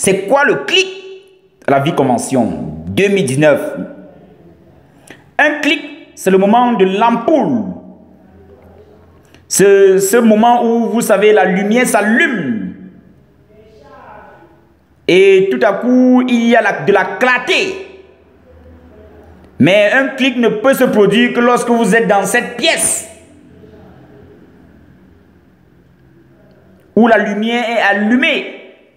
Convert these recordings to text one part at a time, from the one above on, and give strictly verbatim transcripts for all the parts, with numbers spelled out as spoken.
C'est quoi le clic à la vie convention deux mille dix-neuf? Un clic, c'est le moment de l'ampoule. C'est ce moment où, vous savez, la lumière s'allume. Et tout à coup, il y a la, de la clarté. Mais un clic ne peut se produire que lorsque vous êtes dans cette pièce où la lumière est allumée.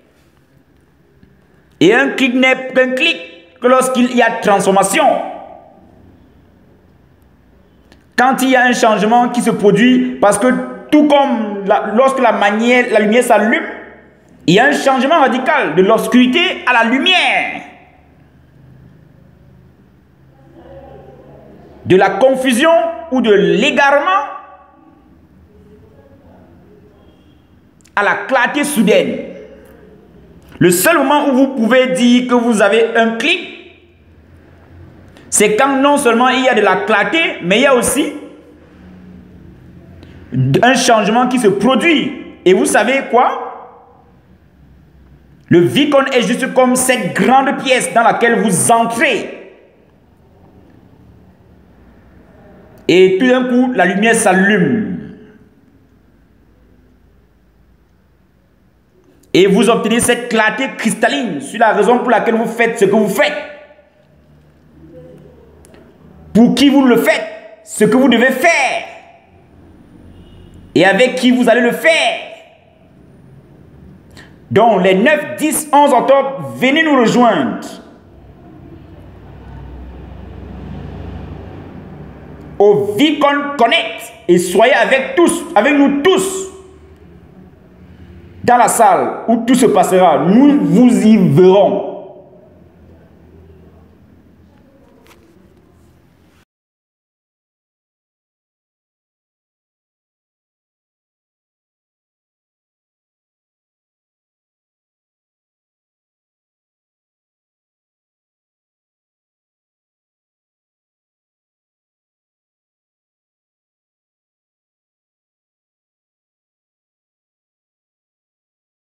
Et un clic n'est qu'un clic que lorsqu'il y a transformation. Quand il y a un changement qui se produit, parce que tout comme la, lorsque la, manière, la lumière s'allume, il y a un changement radical de l'obscurité à la lumière. De la confusion ou de l'égarement à la clarté soudaine. Le seul moment où vous pouvez dire que vous avez un clic, c'est quand non seulement il y a de la clarté, mais il y a aussi un changement qui se produit. Et vous savez quoi? Le Vicon est juste comme cette grande pièce dans laquelle vous entrez. Et tout d'un coup, la lumière s'allume. Et vous obtenez cette clarté cristalline sur la raison pour laquelle vous faites ce que vous faites. Pour qui vous le faites, ce que vous devez faire. Et avec qui vous allez le faire. Donc, les neuf, dix, onze octobre, venez nous rejoindre. Au Vicon Connect. Et soyez avec tous, avec nous tous. Dans la salle où tout se passera, nous vous y verrons.